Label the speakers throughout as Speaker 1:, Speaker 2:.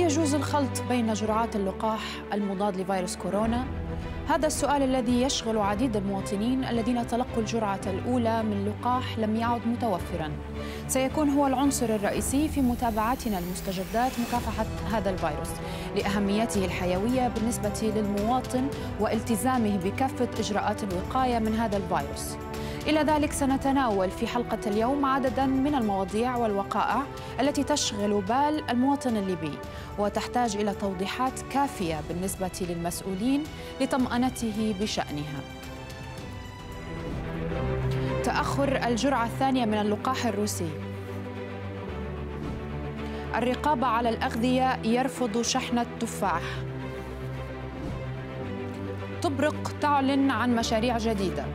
Speaker 1: يجوز الخلط بين جرعات اللقاح المضاد لفيروس كورونا؟ هذا السؤال الذي يشغل عديد المواطنين الذين تلقوا الجرعة الأولى من لقاح لم يعد متوفراً. سيكون هو العنصر الرئيسي في متابعتنا لمستجدات مكافحة هذا الفيروس لأهميته الحيوية بالنسبة للمواطن والتزامه بكافة إجراءات الوقاية من هذا الفيروس. إلى ذلك سنتناول في حلقة اليوم عدداً من المواضيع والوقائع التي تشغل بال المواطن الليبي وتحتاج إلى توضيحات كافية بالنسبة للمسؤولين لطمأنته بشأنها. تأخر الجرعة الثانية من اللقاح الروسي. الرقابة على الأغذية يرفض شحن التفاح. طبرق تعلن عن مشاريع جديدة.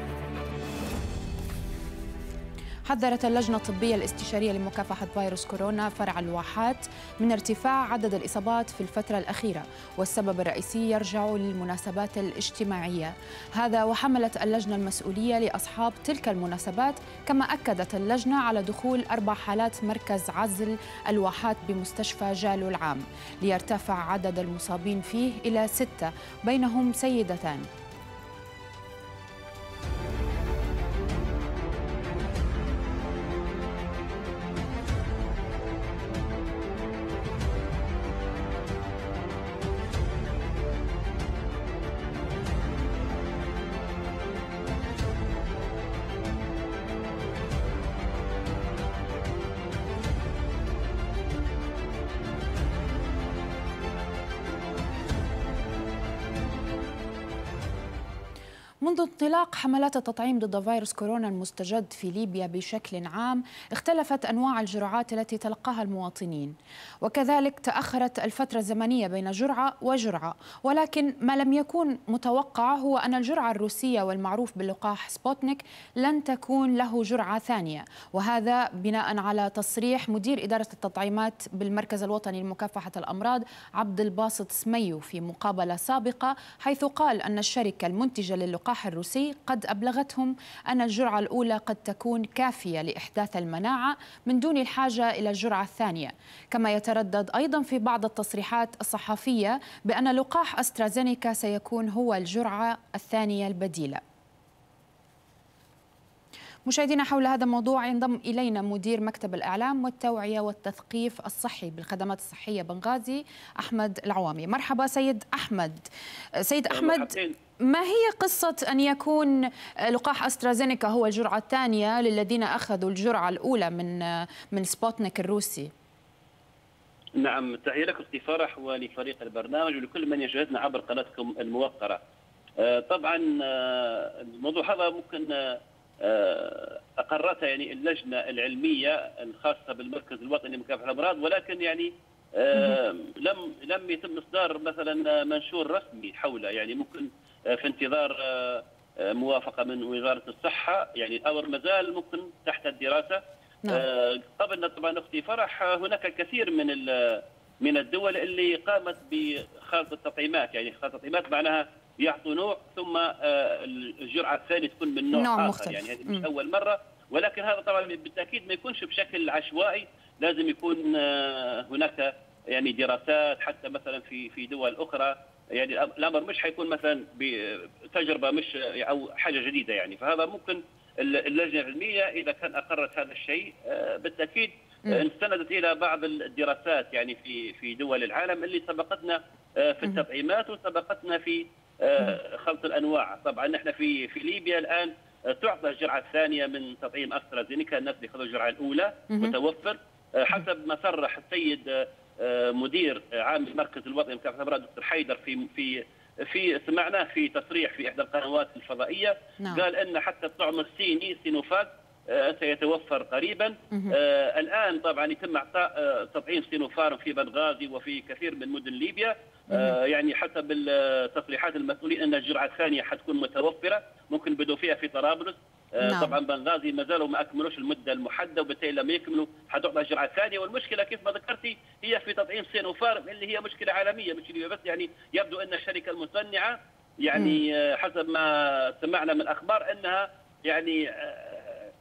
Speaker 1: حذرت اللجنة الطبية الاستشارية لمكافحة فيروس كورونا فرع الواحات من ارتفاع عدد الإصابات في الفترة الأخيرة، والسبب الرئيسي يرجع للمناسبات الاجتماعية. هذا وحملت اللجنة المسؤولية لأصحاب تلك المناسبات، كما أكدت اللجنة على دخول 4 حالات مركز عزل الواحات بمستشفى جالو العام، ليرتفع عدد المصابين فيه إلى 6 بينهم سيدتان. منذ انطلاق حملات التطعيم ضد فيروس كورونا المستجد في ليبيا بشكل عام، اختلفت أنواع الجرعات التي تلقاها المواطنين، وكذلك تأخرت الفترة الزمنية بين جرعة وجرعة. ولكن ما لم يكن متوقع هو أن الجرعة الروسية والمعروف باللقاح سبوتنيك لن تكون له جرعة ثانية، وهذا بناء على تصريح مدير إدارة التطعيمات بالمركز الوطني لمكافحة الأمراض عبد الباسط سميو في مقابلة سابقة، حيث قال أن الشركة المنتجة للقاح الروسي قد أبلغتهم أن الجرعة الأولى قد تكون كافية لإحداث المناعة من دون الحاجة إلى الجرعة الثانية. كما يتردد أيضا في بعض التصريحات الصحفية بأن لقاح أسترازينيكا سيكون هو الجرعة الثانية البديلة. مشاهدينا، حول هذا الموضوع ينضم إلينا مدير مكتب الإعلام والتوعية والتثقيف الصحي بالخدمات الصحية بنغازي، أحمد العوامي. مرحبا سيد أحمد. سيد أحمد، ما هي قصة أن يكون لقاح أسترازينيكا هو الجرعة الثانية للذين أخذوا الجرعة الأولى من سبوتنيك الروسي؟
Speaker 2: نعم، تحية لك أختي فرح ولفريق البرنامج ولكل من يشاهدنا عبر قناتكم الموقرة. طبعا الموضوع هذا ممكن أقرتها يعني اللجنة العلمية الخاصة بالمركز الوطني لمكافحة الأمراض، ولكن يعني لم يتم إصدار مثلا منشور رسمي حوله، يعني ممكن في انتظار موافقة من وزارة الصحة، يعني الأمر مازال ممكن تحت الدراسة. قبلنا طبعا أختي فرح هناك الكثير من الدول اللي قامت بخلط التطعيمات، يعني خلط التطعيمات معناها يعطوا نوع ثم الجرعة الثانية تكون من نوع آخر مختلف. يعني هذه مش أول مرة، ولكن هذا طبعا بالتأكيد ما يكونش بشكل عشوائي، لازم يكون هناك يعني دراسات حتى مثلا في دول أخرى، يعني الأمر مش حيكون مثلا بتجربة مش أو حاجة جديدة يعني. فهذا ممكن اللجنة العلمية إذا كان أقرت هذا الشيء بالتأكيد استندت إلى بعض الدراسات يعني في دول العالم اللي سبقتنا في التطعيمات وسبقتنا في خلط الأنواع. طبعا نحن في ليبيا الآن تعطى الجرعة الثانية من تطعيم أسترازينيكا، الناس اللي خذوا الجرعة الأولى متوفر حسب ما صرح السيد مدير عام المركز الوطني لمكافحة الأمراض دكتور حيدر في سمعناه في تصريح في إحدى القنوات الفضائية. قال أن حتى الطعم الصيني سينوفاك سيتوفر قريبا. الآن طبعا يتم إعطاء تطعيم سينوفارم في بنغازي وفي كثير من مدن ليبيا. يعني حسب التصريحات المسؤولين أن الجرعة الثانية حتكون متوفرة، ممكن بدوا فيها في طرابلس. طبعا بنغازي ما زالوا ما اكملوش المده المحدده، وبالتالي لما يكملوا حتعطى الجرعه الثانيه. والمشكله كيف ما ذكرتي هي في تطعيم سينوفارم اللي هي مشكله عالميه مش ليبيا بس، يعني يبدو ان الشركه المصنعه يعني حسب ما سمعنا من اخبار انها يعني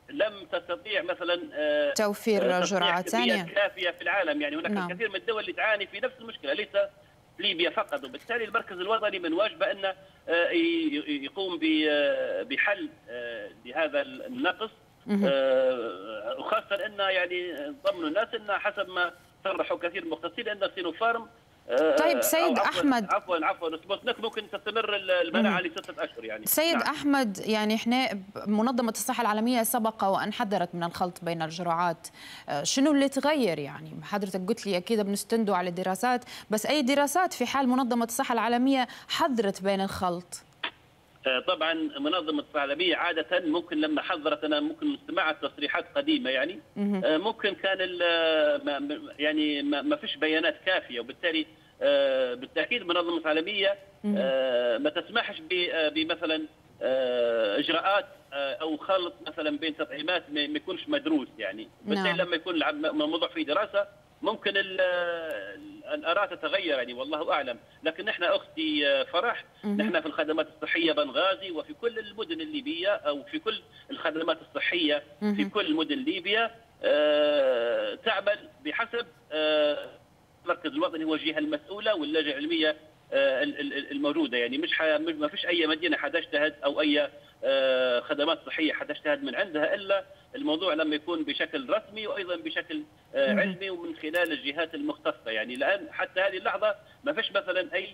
Speaker 2: لم تستطيع مثلا
Speaker 1: توفير جرعات ثانية
Speaker 2: كافية في العالم. يعني هناك
Speaker 1: نعم.
Speaker 2: الكثير من الدول اللي تعاني في نفس المشكلة، ليس ليبيا فقط. وبالتالي المركز الوطني من واجبه أن يقوم بحل لهذا النقص، وخاصة أن يعني ضمن الناس أن حسب ما صرحوا كثير مختصين أن سينوفارم
Speaker 1: طيب سيد أحمد،
Speaker 2: عفوا سبوتنيك ممكن تستمر المناعة ل6 أشهر. يعني
Speaker 1: سيد
Speaker 2: نعم.
Speaker 1: أحمد، يعني احنا منظمة الصحة العالمية سبق وأن حذرت من الخلط بين الجرعات، شنو اللي تغير؟ يعني حضرتك قلت لي أكيد بنستندوا على الدراسات، بس أي دراسات في حال منظمة الصحة العالمية حذرت بين الخلط؟
Speaker 2: طبعا منظمه الصحه العالميه عاده ممكن لما حذرت، انا ممكن سمعت تصريحات قديمه يعني ممكن كان يعني ما فيش بيانات كافيه، وبالتالي بالتاكيد المنظمه العالميه ما تسمحش بمثلا اجراءات او خلط مثلا بين تطعيمات ما يكونش مدروس. يعني بالتالي لما يكون الموضوع فيه دراسه ممكن الآراء تتغير يعني، والله أعلم. لكن نحن أختي فرح، نحن في الخدمات الصحية بنغازي وفي كل المدن الليبية، أو في كل الخدمات الصحية في كل مدن ليبيا تعمل بحسب المركز الوطني هو الجهة المسؤولة واللجنة العلمية الموجودة. يعني ما فيش أي مدينة حتجتهد أو أي خدمات صحية حتجتهد من عندها إلا الموضوع لما يكون بشكل رسمي وأيضا بشكل علمي ومن خلال الجهات المختصة. يعني الآن حتى هذه اللحظة ما فيش مثلا أي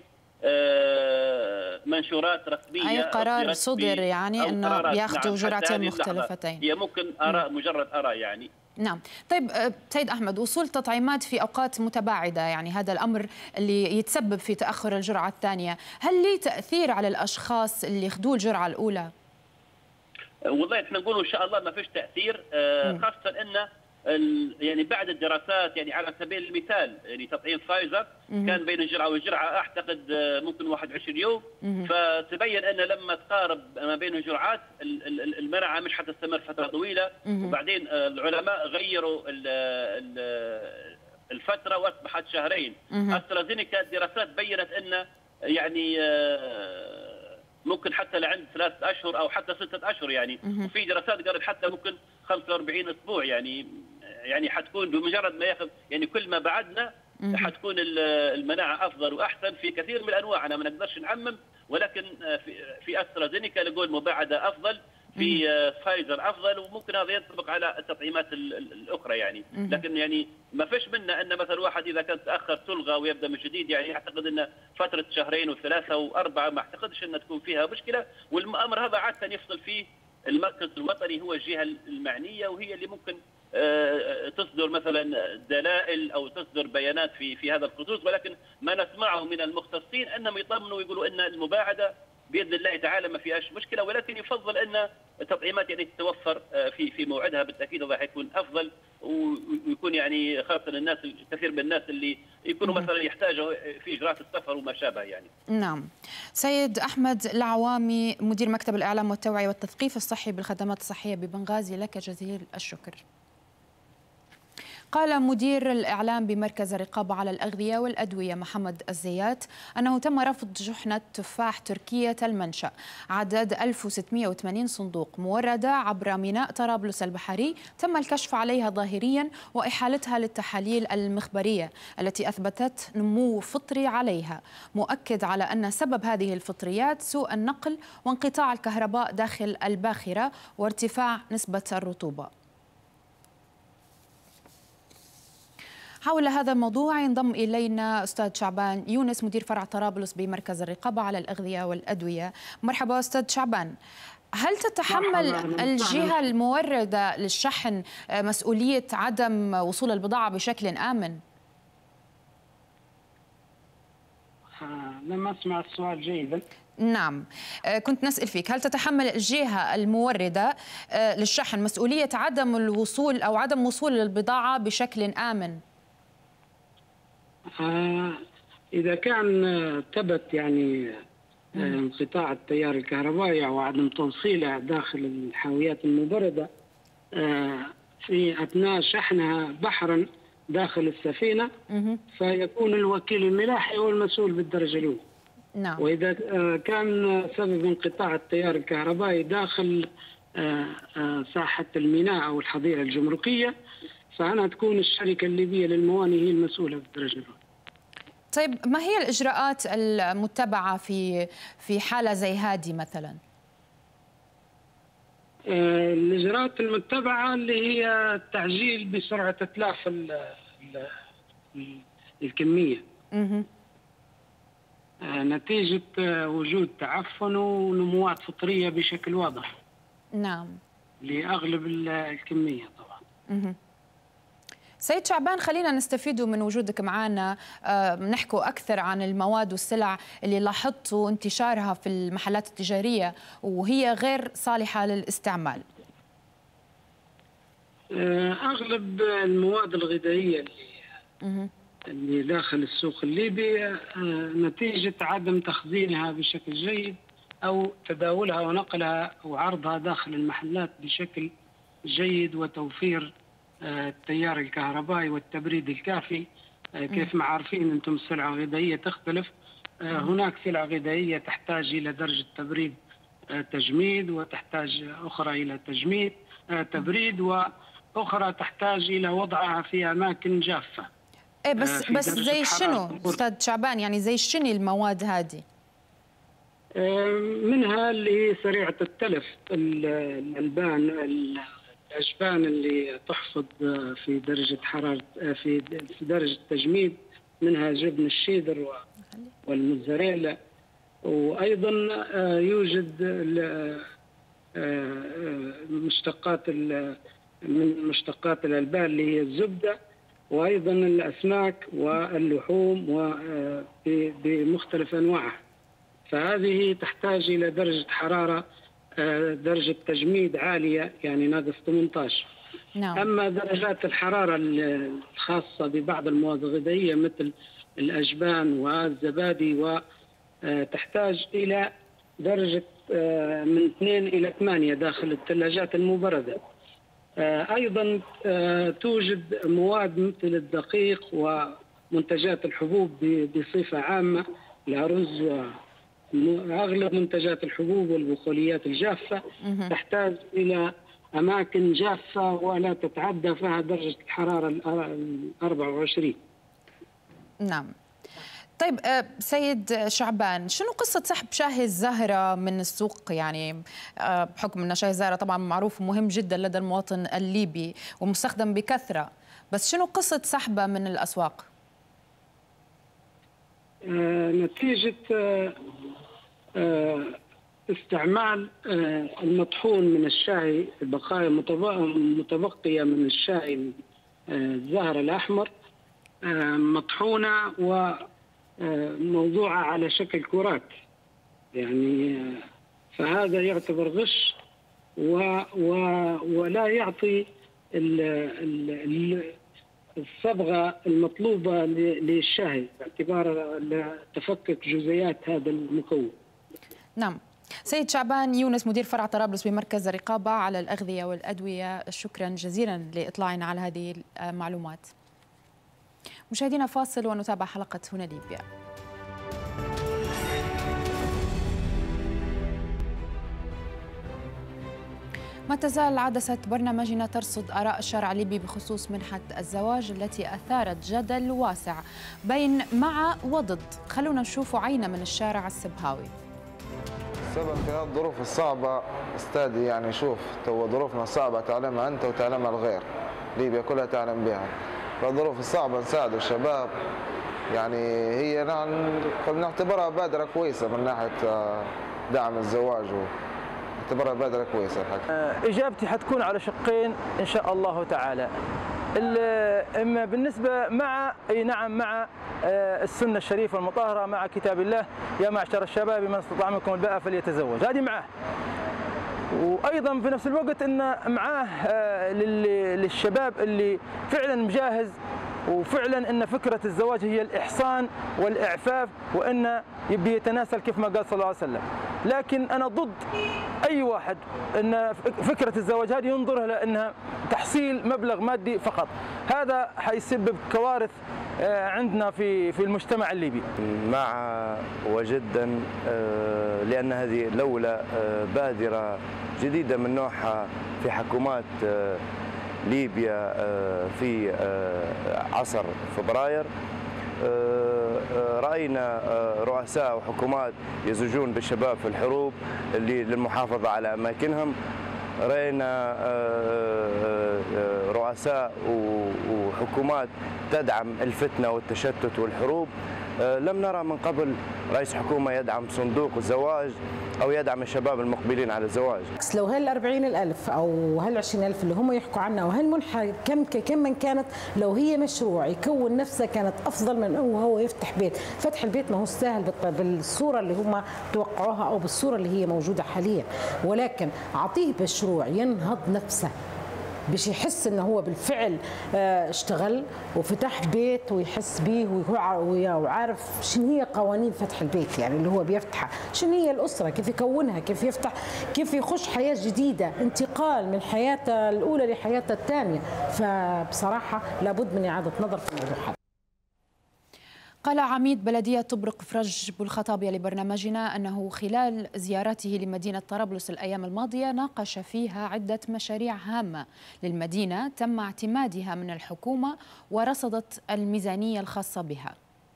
Speaker 2: منشورات رسمية،
Speaker 1: أي قرار صدر يعني أنه بياخذوا جرعتين مختلفتين.
Speaker 2: هي ممكن آراء، مجرد آراء يعني.
Speaker 1: نعم. طيب سيد أحمد، وصول تطعيمات في أوقات متباعدة، يعني هذا الأمر اللي يتسبب في تأخر الجرعة الثانية، هل ليه تأثير على الأشخاص اللي ياخذوا الجرعة الأولى؟
Speaker 2: والله احنا نقول ان شاء الله ما فيش تاثير، خاصه ان يعني بعد الدراسات، يعني على سبيل المثال يعني تطعيم فايزر كان بين الجرعه والجرعه اعتقد ممكن 21 يوم، فتبين ان لما تقارب ما بين الجرعات المناعه مش حتستمر فتره طويله، وبعدين العلماء غيروا الفتره واصبحت شهرين. استرازينيكا الدراسات بينت ان يعني ممكن حتى لعند 3 أشهر أو حتى 6 أشهر يعني، وفي دراسات قالت حتى ممكن 45 أسبوع. يعني حتكون بمجرد ما ياخذ، يعني كل ما بعدنا حتكون المناعة أفضل وأحسن في كثير من الأنواع. أنا ما نقدرش نعمم، ولكن في أسترازينيكا نقول مباعدة أفضل، في فايزر افضل، وممكن هذا ينطبق على التطعيمات الاخرى يعني. لكن يعني ما فيش منا ان مثلا واحد اذا كان تاخر تلغى ويبدا من جديد. يعني اعتقد ان فتره شهرين وثلاثه واربعه ما اعتقدش ان تكون فيها مشكله، والامر هذا عاده يفصل فيه المركز الوطني، هو الجهه المعنيه وهي اللي ممكن تصدر مثلا دلائل او تصدر بيانات في هذا الخصوص. ولكن ما نسمعه من المختصين انهم يطمنوا ويقولوا ان المباعده باذن الله تعالى ما فيهاش مشكله، ولكن يفضل ان التطعيمات يعني تتوفر في موعدها. بالتاكيد هذا حيكون افضل، ويكون يعني خاصه الناس، الكثير من الناس اللي يكونوا مثلا يحتاجوا في اجراءات السفر وما شابه يعني.
Speaker 1: نعم. سيد احمد العوامي، مدير مكتب الاعلام والتوعيه والتثقيف الصحي بالخدمات الصحيه ببنغازي، لك جزيل الشكر. قال مدير الإعلام بمركز الرقابة على الأغذية والأدوية محمد الزيات أنه تم رفض شحنة تفاح تركية المنشأ عدد 1680 صندوق موردة عبر ميناء طرابلس البحري، تم الكشف عليها ظاهريا وإحالتها للتحاليل المخبرية التي أثبتت نمو فطري عليها، مؤكد على أن سبب هذه الفطريات سوء النقل وانقطاع الكهرباء داخل الباخرة وارتفاع نسبة الرطوبة. حول هذا الموضوع ينضم إلينا أستاذ شعبان يونس، مدير فرع طرابلس بمركز الرقابة على الأغذية والأدوية. مرحبا أستاذ شعبان. هل تتحمل الجهة الموردة للشحن مسؤولية عدم وصول البضاعة بشكل آمن؟
Speaker 3: لم أسمع السؤال جيدا.
Speaker 1: نعم، كنت نسأل فيك، هل تتحمل الجهة الموردة للشحن مسؤولية عدم الوصول أو عدم وصول البضاعة بشكل آمن؟
Speaker 3: إذا كان ثبت يعني انقطاع التيار الكهربائي أو عدم توصيله داخل الحاويات المبردة في أثناء شحنها بحرا داخل السفينة، فيكون الوكيل الملاحي هو المسؤول بالدرجة الأولى.
Speaker 1: نعم.
Speaker 3: وإذا كان سبب انقطاع التيار الكهربائي داخل ساحة الميناء أو الحظيرة الجمركية، فأنا تكون الشركة الليبية للموانئ هي المسؤولة بالدرجة الأولى.
Speaker 1: طيب ما هي الإجراءات المتبعة في حالة زي هذه مثلا؟
Speaker 3: الإجراءات المتبعة اللي هي التعجيل بسرعة إتلاف الكمية نتيجة وجود تعفن ونموات فطرية بشكل واضح.
Speaker 1: نعم.
Speaker 3: لأغلب الكمية طبعا.
Speaker 1: سيد شعبان، خلينا نستفيد من وجودك معنا، نحكوا أكثر عن المواد والسلع اللي لاحظتوا انتشارها في المحلات التجارية وهي غير صالحة للاستعمال.
Speaker 3: أغلب المواد الغذائية اللي داخل السوق الليبي نتيجة عدم تخزينها بشكل جيد أو تداولها ونقلها وعرضها داخل المحلات بشكل جيد وتوفير التيار الكهربائي والتبريد الكافي. كيف ما عارفين أنتم السلع الغذائية تختلف، هناك سلع غذائية تحتاج إلى درجة تبريد تجميد، وتحتاج أخرى إلى تبريد، وأخرى تحتاج إلى وضعها في أماكن جافة.
Speaker 1: إيه بس زي شنو أستاذ شعبان؟ يعني زي شنو المواد هذه؟
Speaker 3: منها اللي سريعة التلف، الألبان، الأجبان اللي تحفظ في درجة حرارة في درجة تجميد، منها جبن الشيدر والموزاريلا. وأيضا يوجد مشتقات من مشتقات الألبان اللي هي الزبدة، وأيضا الأسماك واللحوم بمختلف أنواعها. فهذه تحتاج إلى درجة حرارة درجة تجميد عالية، يعني ناقص 18.
Speaker 1: نعم.
Speaker 3: أما درجات الحرارة الخاصة ببعض المواد الغذائية مثل الأجبان والزبادي وتحتاج إلى درجة من 2 إلى 8 داخل الثلاجات المبردة. أيضا توجد مواد مثل الدقيق ومنتجات الحبوب بصفة عامة، الأرز وأغلب منتجات الحبوب والبقوليات الجافة تحتاج إلى أماكن جافة ولا تتعدى فيها درجة الحرارة 24.
Speaker 1: نعم. طيب سيد شعبان، شنو قصة سحب شاهي الزهرة من السوق؟ يعني بحكم أن شاهي الزهرة طبعا معروف ومهم جدا لدى المواطن الليبي ومستخدم بكثرة، بس شنو قصة سحبه من الأسواق؟
Speaker 3: نتيجة استعمال المطحون من الشاي، البقايا متبقية من الشاي الزهر الأحمر مطحونة وموضوعة على شكل كرات، يعني فهذا يعتبر غش ولا يعطي الصبغة المطلوبة للشاي باعتبار تفكك جزيئات هذا المكون.
Speaker 1: نعم. سيد شعبان يونس، مدير فرع طرابلس بمركز الرقابة على الأغذية والأدوية، شكرا جزيلا لإطلاعنا على هذه المعلومات. مشاهدينا فاصل ونتابع حلقة هنا ليبيا. ما تزال عدسة برنامجنا ترصد آراء الشارع الليبي بخصوص منحة الزواج التي أثارت جدل واسع بين مع وضد. خلونا نشوف عينة من الشارع السبهاوي.
Speaker 4: السبب في هذه الظروف الصعبة استاذي، يعني شوف تو ظروفنا صعبة تعلمها أنت وتعلمها الغير، ليبيا كلها تعلم بها. فالظروف الصعبة نساعدوا الشباب، يعني هي نعتبرها بادرة كويسة من ناحية دعم الزواج، نعتبرها بادرة كويسة الحقيقة.
Speaker 5: إجابتي حتكون على شقين إن شاء الله تعالى. إما بالنسبة مع نعم مع السنة الشريفة المطهرة، مع كتاب الله، يا معشر الشباب من استطاع منكم الباءة فليتزوج، هذه معاه. وأيضا في نفس الوقت إن معاه للشباب اللي فعلا مجاهز وفعلا ان فكره الزواج هي الاحصان والاعفاف، وان يبي يتناسل كيف ما قال صلى الله عليه وسلم. لكن انا ضد اي واحد ان فكره الزواج هذه ينظرها لانها تحصيل مبلغ مادي فقط. هذا حيسبب كوارث عندنا في المجتمع الليبي.
Speaker 6: مع وجدا، لأن هذه لولا بادرة جديدة من نوعها في حكومات ليبيا في عصر فبراير. رأينا رؤساء وحكومات يزوجون بالشباب في الحروب للمحافظة على أماكنهم. رأينا رؤساء وحكومات تدعم الفتنة والتشتت والحروب. لم نرى من قبل رئيس حكومة يدعم صندوق الزواج أو يدعم الشباب المقبلين على الزواج.
Speaker 7: لو هال40,000 أو هال20,000 اللي هم يحكوا عنها وهالمنحة كم من كانت، لو هي مشروع يكون نفسها كانت أفضل من أنه هو يفتح بيت. فتح البيت ما هو سهل بالصورة اللي هم توقعوها أو بالصورة اللي هي موجودة حاليا، ولكن أعطيه مشروع ينهض نفسه باش يحس انه هو بالفعل اشتغل وفتح بيت ويحس به وعارف شنو هي قوانين فتح البيت، يعني اللي هو بيفتحها، شنو هي الاسره، كيف يكونها، كيف يفتح، كيف يخش حياه جديده، انتقال من حياته الاولى لحياته الثانيه. فبصراحه لابد من اعاده نظر في الموضوع هذا.
Speaker 1: قال عميد بلدية طبرق فرج بالخطابية لبرنامجنا أنه خلال زيارته لمدينة طرابلس الأيام الماضية ناقش فيها عدة مشاريع هامة للمدينة تم اعتمادها من الحكومة ورصدت الميزانية الخاصة بها.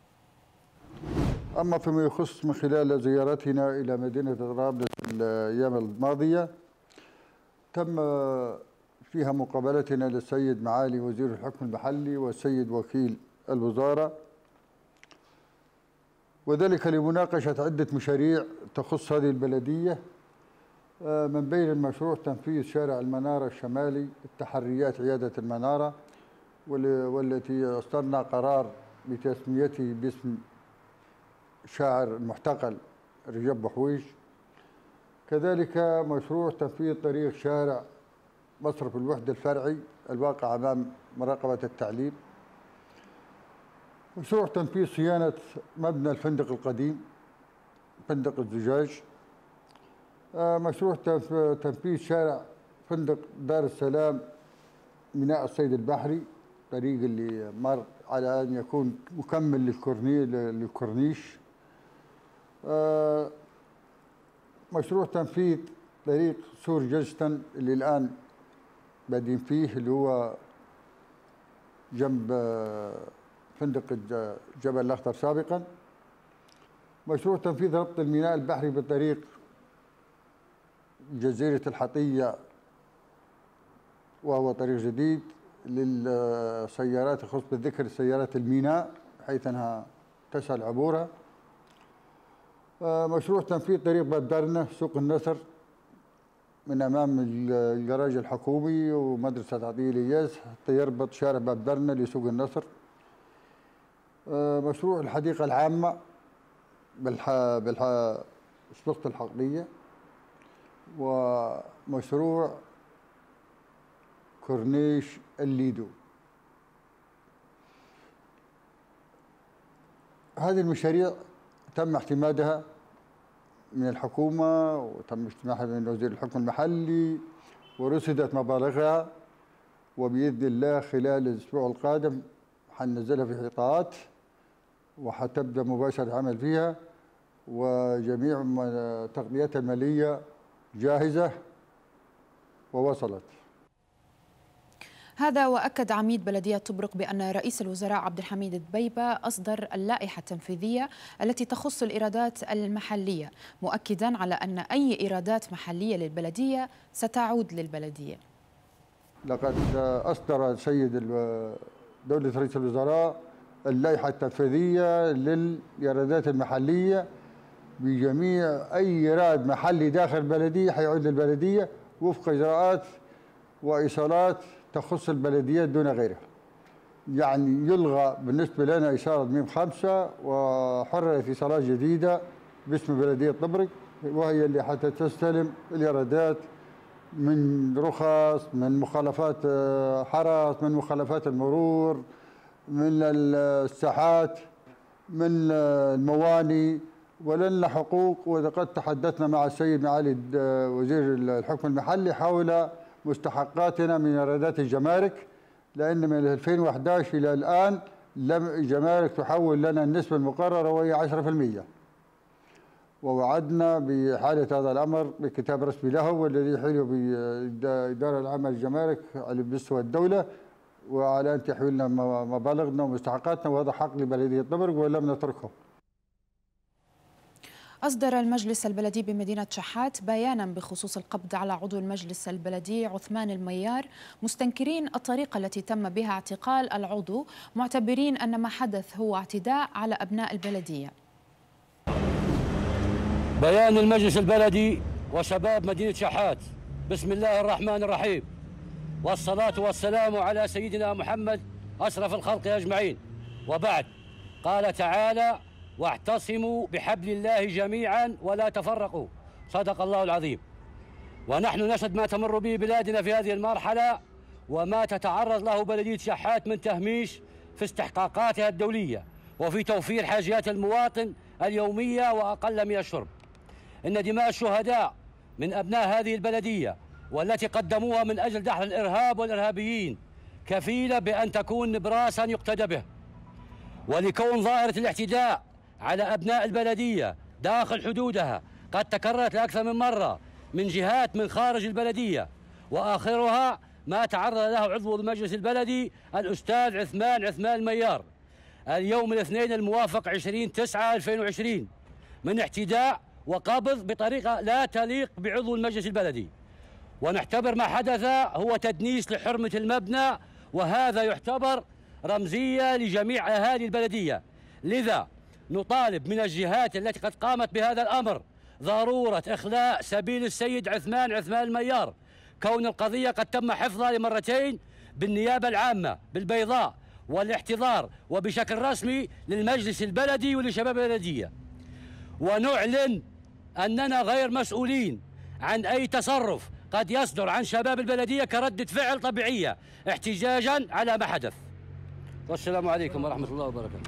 Speaker 8: أما فيما يخص من خلال زيارتنا إلى مدينة طرابلس الأيام الماضية، تم فيها مقابلتنا للسيد معالي وزير الحكم المحلي والسيد وكيل الوزارة، وذلك لمناقشة عدة مشاريع تخص هذه البلدية، من بين المشروع تنفيذ شارع المنارة الشمالي، التحريات عيادة المنارة، والتي أصدرنا قرار بتسميته باسم شاعر المحتقل رجب بحويش. كذلك مشروع تنفيذ طريق شارع مصرف الوحدة الفرعي الواقع أمام مراقبة التعليم. مشروع تنفيذ صيانة مبنى الفندق القديم فندق الزجاج. مشروع تنفيذ شارع فندق دار السلام ميناء الصيد البحري، طريق اللي مر على أن يكون مكمل للكورنيش. مشروع تنفيذ طريق سور جلستن اللي الآن بادين فيه، اللي هو جنب فندق جبل الأخضر سابقا. مشروع تنفيذ ربط الميناء البحري بطريق جزيرة الحطية، وهو طريق جديد للسيارات، يخص بالذكر سيارات الميناء حيث أنها تسهل عبورها. مشروع تنفيذ طريق باب درنة سوق النصر من أمام الجراج الحكومي ومدرسة عطية الإياس حتى يربط شارع باب درنة لسوق النصر. مشروع الحديقة العامة بالسلطة الحقلية. ومشروع كورنيش الليدو. هذه المشاريع تم اعتمادها من الحكومة وتم اجتماعها من وزير الحكم المحلي ورصدت مبالغها، وبإذن الله خلال الأسبوع القادم حننزلها في حيطات وحتبدأ مباشرة العمل فيها، وجميع تغطياتها المالية جاهزة ووصلت.
Speaker 1: هذا وأكد عميد بلدية طبرق بأن رئيس الوزراء عبد الحميد دبيبة أصدر اللائحة التنفيذية التي تخص الإيرادات المحلية، مؤكدا على أن أي إيرادات محلية للبلدية ستعود للبلدية.
Speaker 8: لقد أصدر سيد دولة رئيس الوزراء اللائحة التنفيذية للإيرادات المحلية، بجميع أي إيراد محلي داخل البلدية حيعود للبلدية وفق إجراءات وإيصالات تخص البلديات دون غيرها. يعني يلغى بالنسبة لنا إيصال ميم 5 وحررت إيصالات جديدة باسم بلدية طبرق، وهي اللي حتى تستلم الإيرادات من رخص، من مخالفات حرس، من مخالفات المرور، من الساحات، من المواني، ولنا حقوق. وقد تحدثنا مع السيد معالي وزير الحكم المحلي حول مستحقاتنا من ايرادات الجمارك لأن من 2011 إلى الآن لم الجمارك تحول لنا النسبة المقررة وهي 10%. ووعدنا بحالة هذا الأمر بكتاب رسمي له والذي حله بالإدارة العامة للجمارك على مستوى الدولة، وعلى أن تحويلنا مبالغنا ومستحقاتنا، وهذا حق لبلدية طبرق ولم نتركه.
Speaker 1: أصدر المجلس البلدي بمدينة شحات بيانا بخصوص القبض على عضو المجلس البلدي عثمان الميار، مستنكرين الطريقة التي تم بها اعتقال العضو، معتبرين أن ما حدث هو اعتداء على أبناء البلدية.
Speaker 9: بيان المجلس البلدي وشباب مدينة شحات. بسم الله الرحمن الرحيم، والصلاة والسلام على سيدنا محمد أشرف الخلق أجمعين، وبعد. قال تعالى: واعتصموا بحبل الله جميعا ولا تفرقوا. صدق الله العظيم. ونحن نشهد ما تمر به بلادنا في هذه المرحلة وما تتعرض له بلدية شحات من تهميش في استحقاقاتها الدولية وفي توفير حاجيات المواطن اليومية وأقل من الشرب. إن دماء الشهداء من أبناء هذه البلدية والتي قدموها من أجل دحر الإرهاب والإرهابيين كفيلة بأن تكون نبراسا يقتدى به. ولكون ظاهرة الاعتداء على أبناء البلدية داخل حدودها قد تكررت لأكثر من مرة من جهات من خارج البلدية، وآخرها ما تعرض له عضو المجلس البلدي الأستاذ عثمان الميار اليوم الاثنين الموافق 20/9/2020 من اعتداء وقبض بطريقة لا تليق بعضو المجلس البلدي. ونعتبر ما حدث هو تدنيس لحرمة المبنى، وهذا يعتبر رمزية لجميع أهالي البلدية. لذا نطالب من الجهات التي قد قامت بهذا الأمر ضرورة إخلاء سبيل السيد عثمان الميار، كون القضية قد تم حفظها لمرتين بالنيابة العامة بالبيضاء والاحتضار وبشكل رسمي للمجلس البلدي ولشباب البلدية. ونعلن أننا غير مسؤولين عن أي تصرف قد يصدر عن شباب البلدية كردة فعل طبيعية احتجاجا على ما حدث. والسلام عليكم ورحمة الله وبركاته.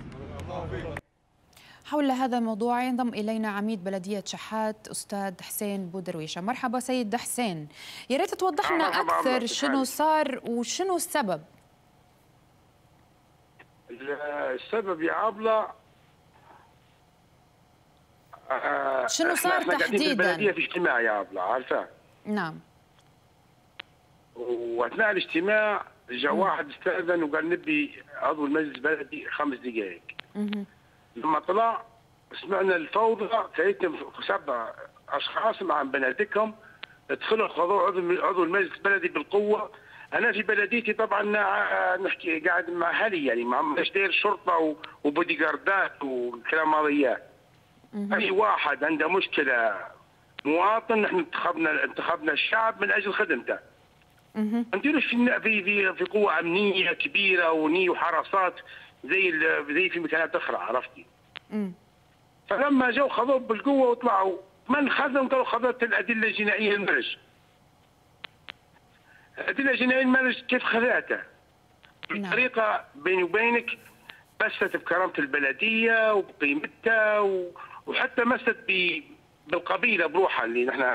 Speaker 1: حول هذا الموضوع ينضم إلينا عميد بلدية شحات أستاذ حسين بودرويشة. مرحبا سيد حسين، يا ريت توضح لنا أكثر شنو صار وشنو السبب.
Speaker 10: السبب يا عبلة
Speaker 1: شنو صار تحديدا؟
Speaker 10: البلدية في اجتماع يا عبلة، عارفة؟
Speaker 1: نعم.
Speaker 10: واثناء الاجتماع جاء واحد استأذن وقال نبي عضو المجلس البلدي 5 دقائق. لما طلع سمعنا الفوضى، لقيتهم 7 اشخاص مع بنادقهم دخلوا خذوا عضو المجلس البلدي بالقوه. انا في بلديتي طبعا نحكي قاعد مع اهلي، يعني مع مشدير شرطه وبودي جاردات والكلام هذا. اي واحد عنده مشكله مواطن، نحن انتخبنا الشعب من اجل خدمته. ما نديروش في قوه امنيه كبيره وحراسات زي في مكانات اخرى، عرفتي؟ فلما جو خذوه بالقوه وطلعوا، من خذهم؟ قالوا خذت الادله الجنائيه المرج. الادله الجنائيه المرج كيف خذاته؟ بطريقه بيني وبينك مست بكرامه البلديه وبقيمتها وحتى مست بالقبيله بروحها اللي نحن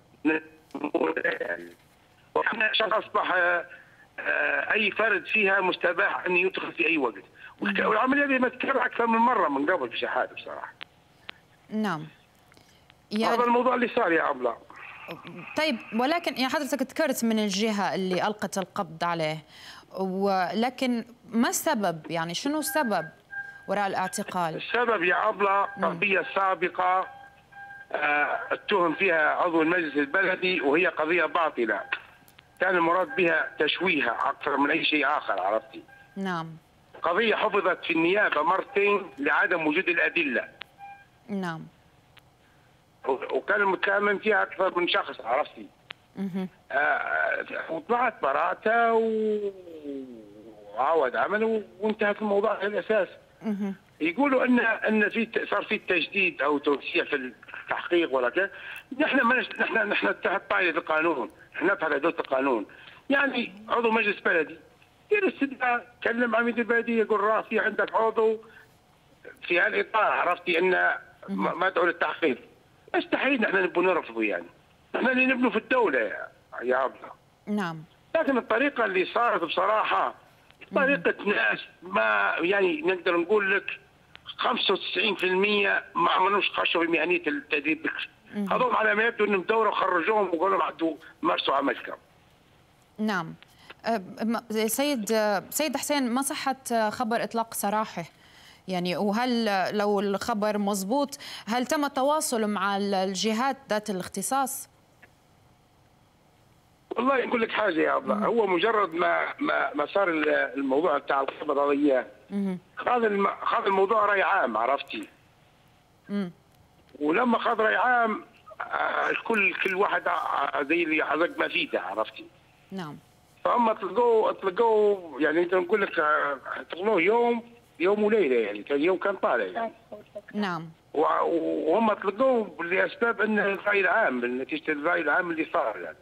Speaker 10: واحنا اصبح اي فرد فيها مستباح ان يدخل في اي وقت. والعمليه دي متكرر اكثر من مره من قبل في شحات بصراحه.
Speaker 1: نعم.
Speaker 10: يعني هذا الموضوع اللي صار يا عبلة.
Speaker 1: طيب، ولكن يعني حضرتك ذكرت من الجهه اللي القت القبض عليه، ولكن ما السبب؟ يعني شنو السبب وراء الاعتقال؟
Speaker 10: السبب يا عبلة قضيه سابقه اتهم فيها عضو المجلس البلدي، وهي قضيه باطله. كان المراد بها تشويهها اكثر من اي شيء اخر، عرفتي؟
Speaker 1: نعم.
Speaker 10: قضيه حفظت في النيابه مرتين لعدم وجود الادله.
Speaker 1: نعم.
Speaker 10: وكان المتهم فيها اكثر من شخص، عرفتي؟ وطلعت براءته وعاود عمله وانتهت الموضوع على الاساس. يقولوا ان صار في تجديد او توسيع في التحقيق ولا كذا. نحن تحت طايله القانون، نحن تحت حدود القانون. يعني عضو مجلس بلدي دير استدعاء، كلم عميد البلديه يقول راسي عندك عضو في هالاطار، عرفتي؟ ان مدعو للتحقيق. مستحيل نحن نبغى نرفضه، يعني نحن اللي نبنوا في الدوله يا عبده.
Speaker 1: نعم.
Speaker 10: لكن الطريقه اللي صارت بصراحه طريقه ناس ما يعني نقدر نقول لك 95% ما عملوش خشوا بمهنيه التدريب بكر. هذول على ما يبدو انهم دوره خرجوهم وقالوا عدوا مارسوا عملكم.
Speaker 1: نعم. سيد حسين، ما صحة خبر إطلاق سراحه؟ يعني وهل لو الخبر مضبوط هل تم التواصل مع الجهات ذات الاختصاص؟
Speaker 10: والله نقول لك حاجه يا الله، هو مجرد ما صار الموضوع بتاع الخبر هذا اياه، خذ الموضوع راي عام، عرفتي؟ ولما خذ راي عام كل واحد زي اللي عزق ما فيده، عرفتي؟
Speaker 1: نعم.
Speaker 10: فهم اطلقوه يعني نقدر نقول لك اطلقوه يوم وليله، يعني كان يوم كان طالع يعني.
Speaker 1: نعم.
Speaker 10: وهم اطلقوه لاسباب ان الراي العام، نتيجه الراي العام اللي صار يعني.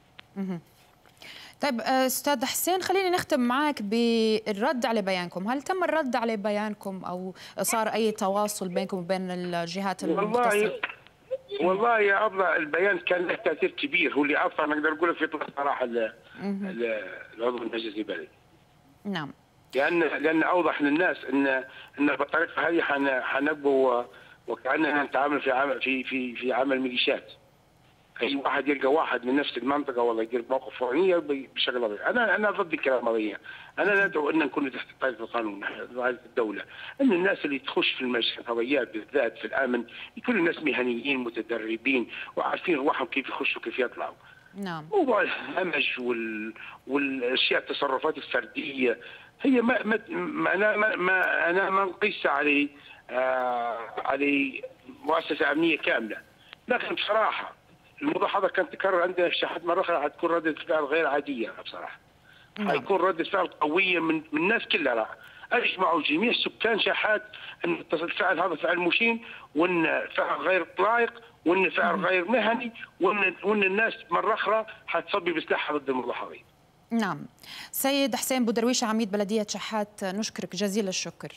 Speaker 1: طيب استاذ حسين، خليني نختم معك بالرد على بيانكم. هل تم الرد على بيانكم او صار اي تواصل بينكم وبين الجهات المختصه؟
Speaker 10: والله يا أبله البيان كان له تاثير كبير، هو اللي اصلا نقدر نقول في اطلاق صراحه العضو المجلس البلدي.
Speaker 1: نعم.
Speaker 10: لان اوضح للناس ان بالطريقه هذه حنبقوا وكاننا نتعامل في عمل ميليشيات. اي واحد يلقى واحد من نفس المنطقه والله يدير موقف فوريه بشكل طبيعي. انا ضد الكلام هذا. انا ندعو ان نكون تحت طائفه القانون، رئاسه الدوله، ان الناس اللي تخش في القضايات بالذات في الامن يكونوا الناس مهنيين متدربين وعارفين روحهم كيف يخشوا كيف يطلعوا.
Speaker 1: نعم.
Speaker 10: موضوع الهمج والاشياء التصرفات الفرديه هي انا ما نقيس على مؤسسه امنيه كامله، لكن بصراحه الموضوع هذا كان تكرر عندنا في شاحات مرة أخرى، حتكون ردة فعل غير عادية بصراحة. حيكون ردة فعل قوية من الناس كلها. أجمعوا جميع سكان شاحات أن الفعل هذا فعل مشين، وأن فعل غير لائق، وأن فعل غير مهني، وأن الناس مرة أخرى حتصبي بسلاحها ضد الموضوع هذا.
Speaker 1: نعم. سيد حسين بودرويشة، عميد بلدية شاحات، نشكرك جزيل الشكر.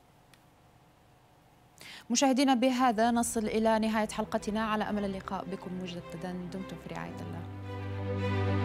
Speaker 1: مشاهدينا، بهذا نصل إلى نهاية حلقتنا، على أمل اللقاء بكم مجددا. دمتم في رعاية الله.